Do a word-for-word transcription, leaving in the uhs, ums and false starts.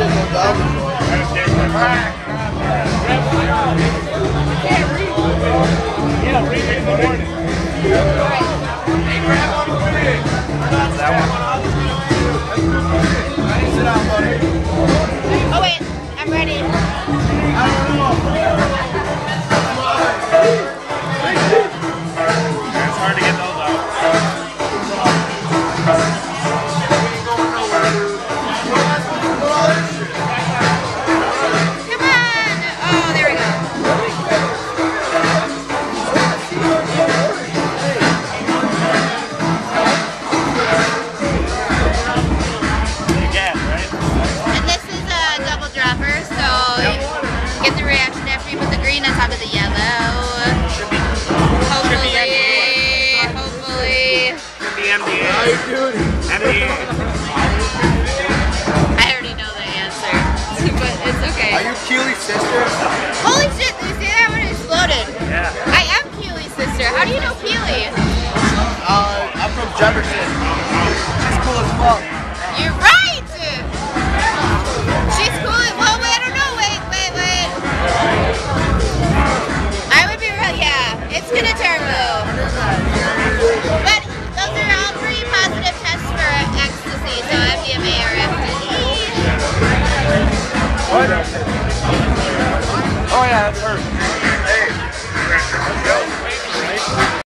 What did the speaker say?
shit goes down before. Yeah, read it in the morning. Hey, grab one with me. That's that one. Sit down, buddy. Oh wait, I'm ready. I don't know. It's hard to get those out. Come on! Oh, there we go. Again, right? And this is a double dropper, so you get the reaction after you put the green on top of the yellow. Hopefully, hopefully. Could be M D A. How you doing? M D A. I already know the answer, but it's okay. Are you Keely's sister? Holy shit, did you see that when it exploded? Yeah. I am Keely's sister. How do you know Keely? Uh, I'm from Jefferson. She's cool as fuck. You're right! She's cool. Well, wait, I don't know. Wait, wait, wait. I would be real. Yeah, it's gonna turbo. But those are all three positive tests for Ecstasy, so M D M A or F D E. What? Oh yeah, that's her.